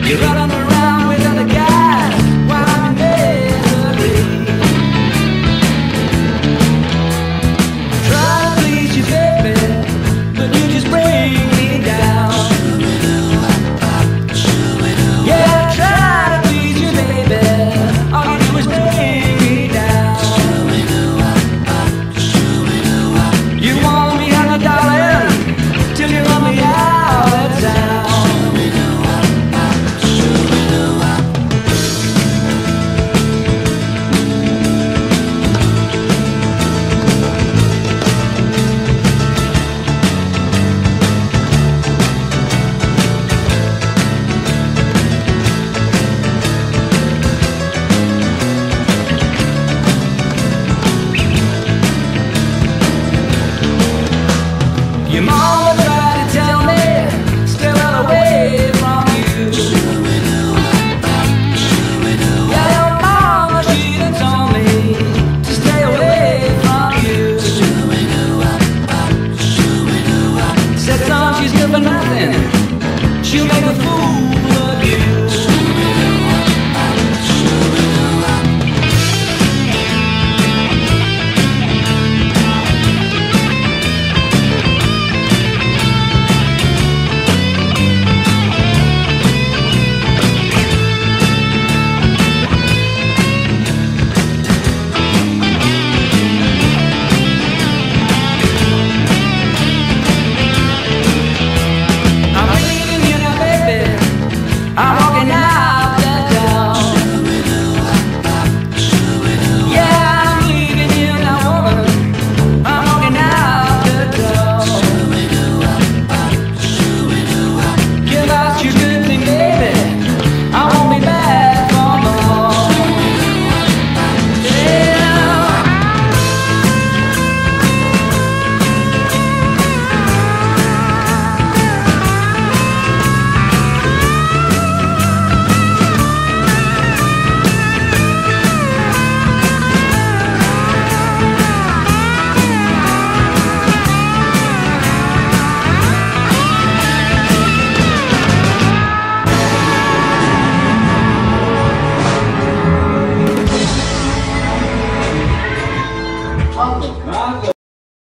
You're running around with other guys while I'm in misery. Try to please you, baby, but you just bring me down. Yeah, try to please you, baby, all you do is bring me down. You want me on the darling till you run me out of town. Your mama tried to tell me, stay well away from you. Yeah, your mama, she done told me to stay away from you. Said, son, she's good for nothing, she'll make a fool